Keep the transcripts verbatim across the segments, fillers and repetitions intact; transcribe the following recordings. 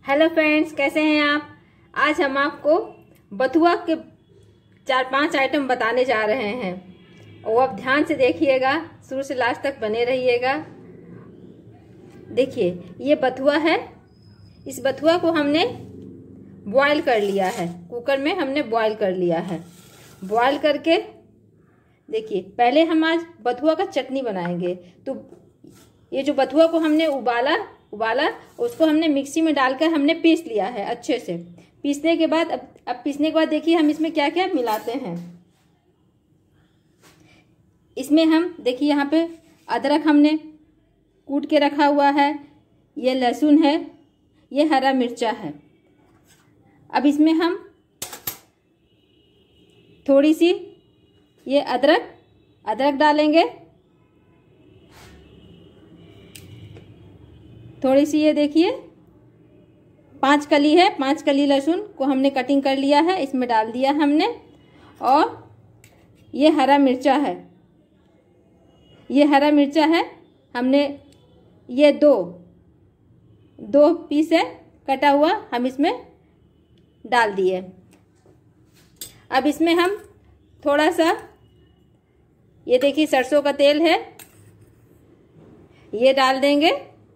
Hello friends, कैसे हैं आप। आज हम आपको बथुआ के चार पांच आइटम बताने जा रहे हैं और आप ध्यान से देखिएगा, शुरू से लास्ट तक बने रहिएगा। देखिए, ये बथुआ है। इस बथुआ को हमने बॉईल कर लिया है, कुकर में हमने बॉईल कर लिया है। बॉईल करके देखिए, पहले हम आज बथुआ का चटनी बनाएंगे। तो ये जो बथुआ को हमने उबाला उबाला उसको हमने मिक्सी में डालकर हमने पीस लिया है अच्छे से। पीसने के बाद अब अब पीसने के बाद देखिए हम इसमें क्या क्या मिलाते हैं। इसमें हम देखिए यहाँ पे अदरक हमने कूट के रखा हुआ है, ये लहसुन है, ये हरा मिर्चा है। अब इसमें हम थोड़ी सी ये अदरक अदरक डालेंगे, थोड़ी सी ये देखिए पांच कली है, पांच कली लहसुन को हमने कटिंग कर लिया है, इसमें डाल दिया हमने। और ये हरा मिर्चा है, ये हरा मिर्चा है हमने, ये दो दो पीस है कटा हुआ, हम इसमें डाल दिए। अब इसमें हम थोड़ा सा ये देखिए सरसों का तेल है, ये डाल देंगे।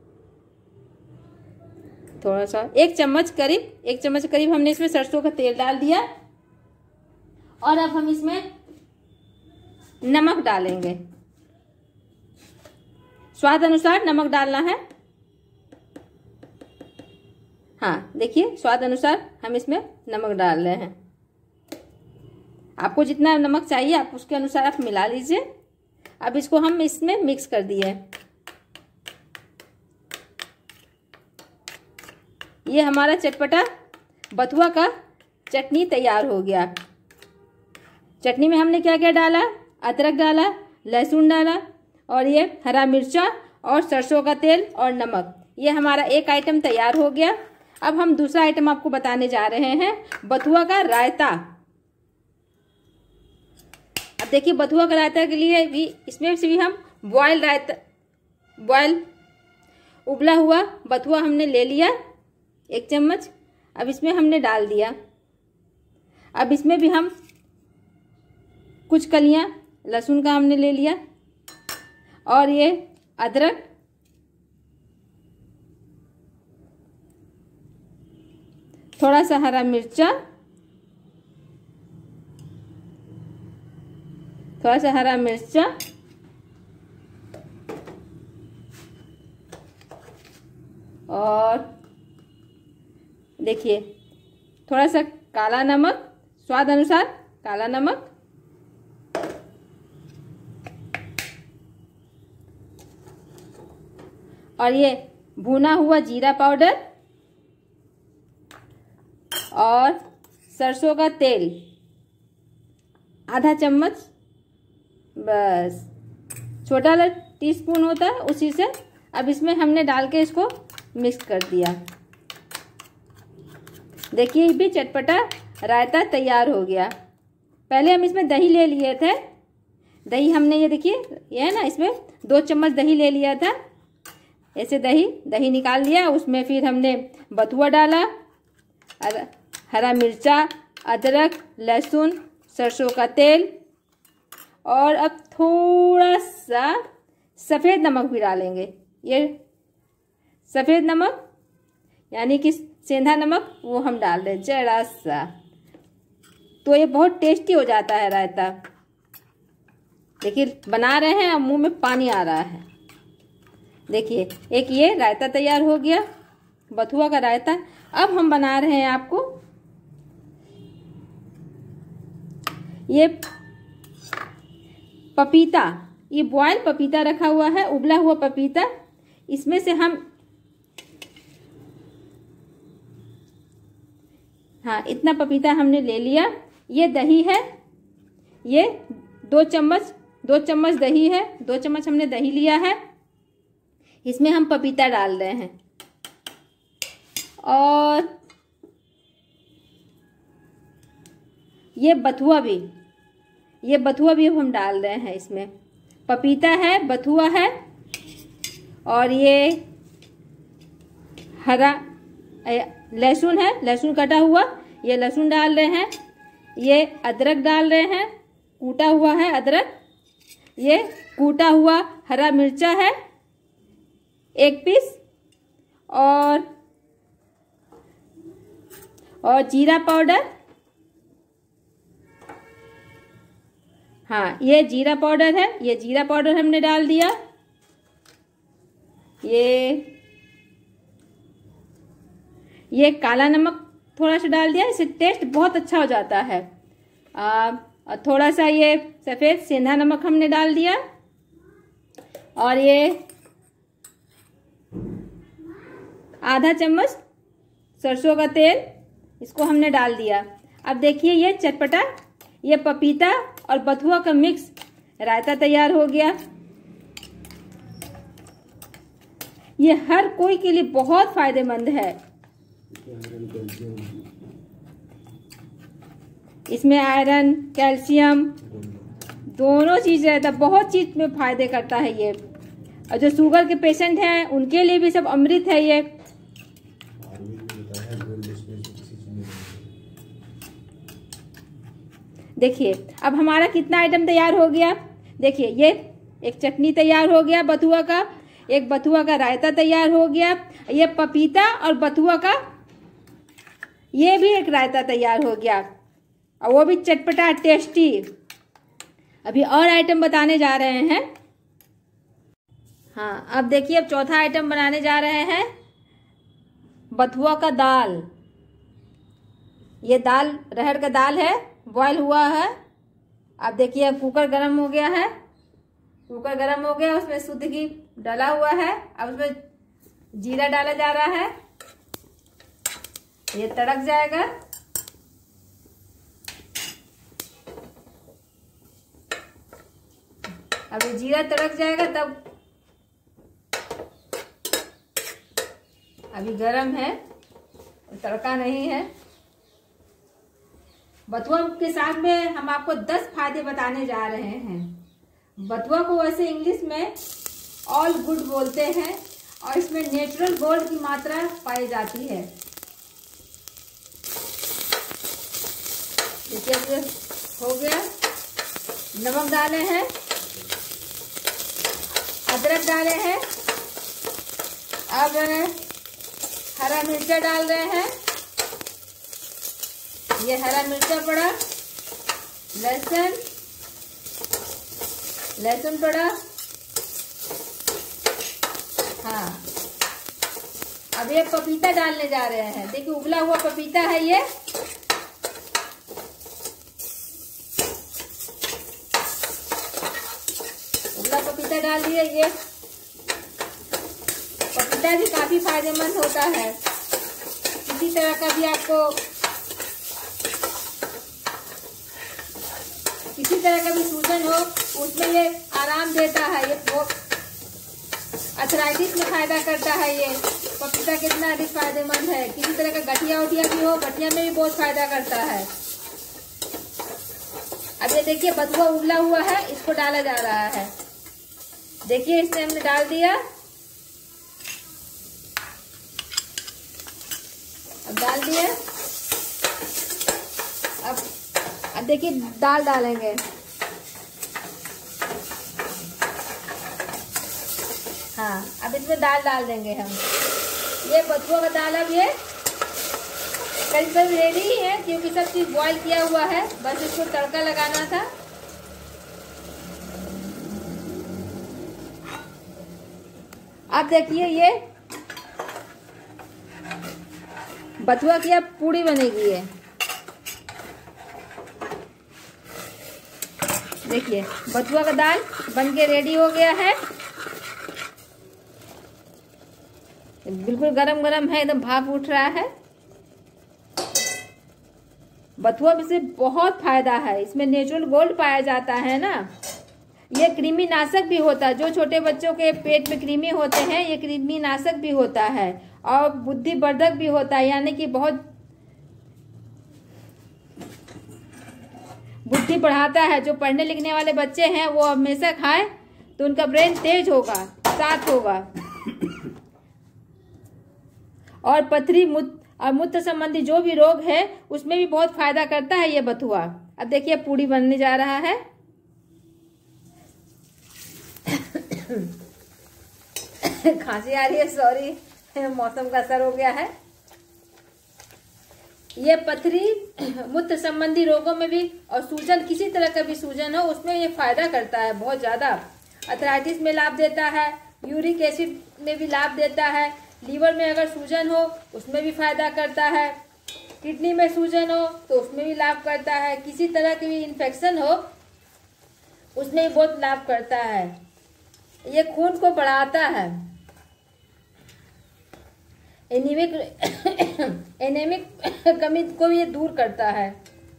थोड़ा सा एक चम्मच करीब एक चम्मच करीब हमने इसमें सरसों का तेल डाल दिया। और अब हम इसमें नमक डालेंगे, स्वाद अनुसार नमक डालना है। हाँ देखिए, स्वाद अनुसार हम इसमें नमक डाल रहे हैं। आपको जितना नमक चाहिए आप उसके अनुसार आप मिला लीजिए। अब इसको हम इसमें मिक्स कर दिए। ये हमारा चटपटा बथुआ का चटनी तैयार हो गया। चटनी में हमने क्या क्या डाला, अदरक डाला, लहसुन डाला और ये हरा मिर्चा और सरसों का तेल और नमक। ये हमारा एक आइटम तैयार हो गया। अब हम दूसरा आइटम आपको बताने जा रहे हैं, बथुआ का रायता। अब देखिए, बथुआ का रायता के लिए भी इसमें से भी हम बॉयल रायता बॉयल उबला हुआ बथुआ हमने ले लिया एक चम्मच। अब इसमें हमने डाल दिया। अब इसमें भी हम कुछ कलियां लहसुन का हमने ले लिया और ये अदरक, थोड़ा सा हरा मिर्चा, थोड़ा सा हरा मिर्चा और देखिए थोड़ा सा काला नमक, स्वाद अनुसार काला नमक। और ये भुना हुआ जीरा पाउडर और सरसों का तेल आधा चम्मच, बस छोटा टीस्पून होता है उसी से। अब इसमें हमने डाल के इसको मिक्स कर दिया। देखिए, भी चटपटा रायता तैयार हो गया। पहले हम इसमें दही ले लिए थे। दही हमने ये देखिए ये है ना, इसमें दो चम्मच दही ले लिया था। ऐसे दही दही निकाल लिया। उसमें फिर हमने बथुआ डाला, हरा मिर्चा, अदरक, लहसुन, सरसों का तेल और अब थोड़ा सा सफ़ेद नमक भी डालेंगे। ये सफ़ेद नमक यानी कि सेंधा नमक, वो हम डाल रहे हैं जरा सा। तो ये बहुत टेस्टी हो जाता है रायता। देखिए बना रहे हैं और मुंह में पानी आ रहा है। देखिए, एक ये रायता तैयार हो गया, बथुआ का रायता। अब हम बना रहे हैं आपको ये पपीता। ये बॉयल पपीता रखा हुआ है, उबला हुआ पपीता। इसमें से हम हाँ इतना पपीता हमने ले लिया। ये दही है, ये दो चम्मच दो चम्मच दही है, दो चम्मच हमने दही लिया है। इसमें हम पपीता डाल रहे हैं और ये बथुआ भी ये बथुआ भी हम डाल रहे हैं। इसमें पपीता है, बथुआ है और ये हरा लहसुन है, लहसुन कटा हुआ, ये लहसुन डाल रहे हैं। ये अदरक डाल रहे हैं, कूटा हुआ है अदरक। ये कूटा हुआ हरा मिर्चा है एक पीस, और और जीरा पाउडर। हाँ, ये जीरा पाउडर है, ये जीरा पाउडर हमने डाल दिया। ये ये काला नमक थोड़ा सा डाल दिया, इससे टेस्ट बहुत अच्छा हो जाता है। आ, और थोड़ा सा ये सफ़ेद सेंधा नमक हमने डाल दिया, और ये आधा चम्मच सरसों का तेल, इसको हमने डाल दिया। अब देखिए ये चटपटा, ये पपीता और बथुआ का मिक्स रायता तैयार हो गया। ये हर कोई के लिए बहुत फायदेमंद है। इसमें आयरन, कैल्शियम दोनों चीज रहता है, बहुत चीज में फायदे करता है ये। और जो शुगर के पेशेंट हैं उनके लिए भी सब अमृत है ये। देखिए अब हमारा कितना आइटम तैयार हो गया। देखिए ये एक चटनी तैयार हो गया बथुआ का, एक बथुआ का रायता तैयार हो गया, ये पपीता और बथुआ का ये भी एक रायता तैयार हो गया, और वो भी चटपटा टेस्टी। अभी और आइटम बताने जा रहे हैं। हाँ, अब देखिए अब चौथा आइटम बनाने जा रहे हैं, बथुआ का दाल। ये दाल रहर का दाल है, बॉयल हुआ है। अब देखिए अब कुकर गरम हो गया है, कुकर गरम हो गया, उसमें शुद्ध घी डाला हुआ है। अब उसमें जीरा डाला जा रहा है, ये तड़क जाएगा। अब ये जीरा तड़क जाएगा तब, अभी गरम है, तड़का नहीं है। बथुआ के साथ में हम आपको दस फायदे बताने जा रहे हैं। बथुआ को वैसे इंग्लिश में ऑल गुड बोलते हैं, और इसमें नेचुरल गोल्ड की मात्रा पाई जाती है। देखिए अब ये हो गया। नमक डाले हैं, अदरक डाले हैं, अब हरा मिर्चा डाल रहे हैं। ये हरा मिर्चा पड़ा, लहसुन लहसुन पड़ा। हाँ, अब ये पपीता डालने जा रहे हैं। देखिए उबला हुआ पपीता है ये। उबला पपीता डाल दिए। ये पपीता भी काफी फायदेमंद होता है। किसी तरह का भी आपको किसी तरह का भी सूजन हो उसमें ये आराम देता है। ये बहुत अर्थराइटिस में फायदा करता है। ये पपीता कितना अधिक फायदेमंद है। किसी तरह का गठिया उठिया भी हो, गठिया में भी बहुत फायदा करता है। अब ये देखिए बथुआ उबला हुआ है, इसको डाला जा रहा है। देखिए इसमें हमने डाल दिया। अब डाल दिया। अब अब देखिए दाल डालेंगे। हाँ, अब इसमें दाल डाल देंगे हम। ये बथुआ का दाल अब ये करीब करीब रेडी ही है, क्योंकि सब चीज बॉईल किया हुआ है, बस इसको तड़का लगाना था। अब देखिए ये बथुआ की अब पूड़ी बनेगी। है देखिए बथुआ का दाल बनके रेडी हो गया है। बिल्कुल गरम गरम है, एकदम भाप उठ रहा है। बथुआ में से बहुत फायदा है, इसमें नेचुरल गोल्ड पाया जाता है ना। ये कृमि नाशक भी होता है। जो छोटे बच्चों के पेट में कृमि होते हैं, ये कृमि नाशक भी होता है, और बुद्धिवर्धक भी होता है, यानी कि बहुत बुद्धि बढ़ाता है। जो पढ़ने लिखने वाले बच्चे हैं वो हमेशा खाएं तो उनका ब्रेन तेज होगा, शार्प होगा। और पथरी और मूत्र संबंधी जो भी रोग है उसमें भी बहुत फायदा करता है ये बथुआ। अब देखिए पूड़ी बनने जा रहा है। खांसी आ रही है, सॉरी, मौसम का असर हो गया है। ये पथरी मूत्र संबंधी रोगों में भी और सूजन, किसी तरह का भी सूजन हो उसमें ये फायदा करता है बहुत ज्यादा। अर्थराइटिस में लाभ देता है, यूरिक एसिड में भी लाभ देता है, लीवर में अगर सूजन हो उसमें भी फायदा करता है, किडनी में सूजन हो तो उसमें भी लाभ करता है, किसी तरह की भी इन्फेक्शन हो उसमें भी बहुत लाभ करता है। ये खून को बढ़ाता है, एनीमिक एनीमिक कमी को भी ये दूर करता है।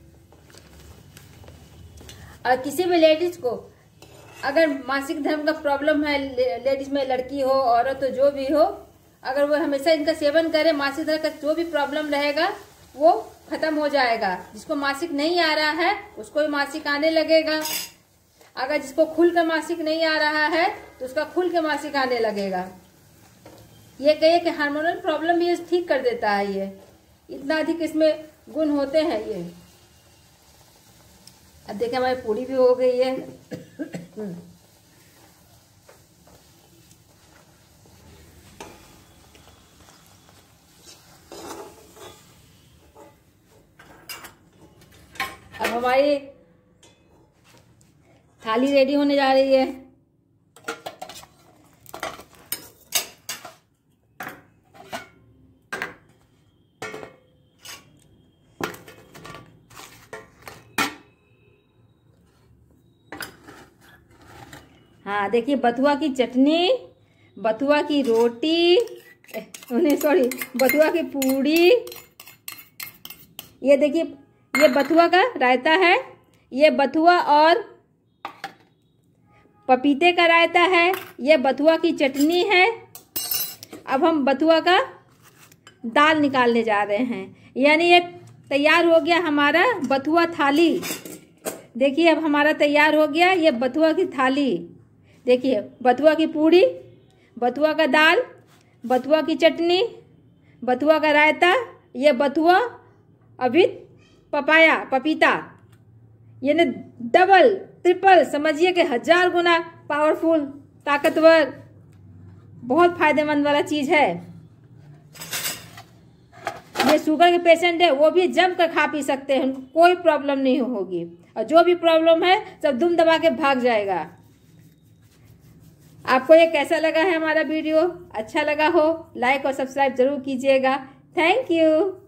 और किसी भी लेडीज को अगर मासिक धर्म का प्रॉब्लम है, लेडीज में लड़की हो औरत हो जो भी हो, अगर वो हमेशा इनका सेवन करे मासिक धर्म का जो भी प्रॉब्लम रहेगा वो खत्म हो जाएगा। जिसको मासिक नहीं आ रहा है उसको भी मासिक आने लगेगा। अगर जिसको खुल कर मासिक नहीं आ रहा है तो उसका खुल के मासिक आने लगेगा। ये कहिए कि हार्मोनल प्रॉब्लम भी ठीक कर देता है। ये इतना अधिक इसमें गुण होते हैं ये। अब देखिए हमारी पूरी भी हो गई है। अब हमारी थाली रेडी होने जा रही है। हाँ देखिए, बथुआ की चटनी, बथुआ की रोटी, नहीं सॉरी बथुआ की पूड़ी, ये देखिए ये बथुआ का रायता है, ये बथुआ और पपीते का रायता है, ये बथुआ की चटनी है। अब हम बथुआ का दाल निकालने जा रहे हैं, यानी ये तैयार हो गया हमारा बथुआ थाली। देखिए अब हमारा तैयार हो गया ये बथुआ की थाली। देखिए बथुआ की पूड़ी, बथुआ का दाल, बथुआ की चटनी, बथुआ का रायता, ये बथुआ अभी पपाया पपीता, यानी डबल ट्रिपल समझिए कि हजार गुना पावरफुल, ताकतवर, बहुत फायदेमंद वाला चीज है। ये शुगर के पेशेंट है वो भी जम कर खा पी सकते हैं, कोई प्रॉब्लम नहीं होगी। और जो भी प्रॉब्लम है सब दुम दबा के भाग जाएगा। आपको ये कैसा लगा है हमारा वीडियो? अच्छा लगा हो लाइक और सब्सक्राइब जरूर कीजिएगा। Thank you.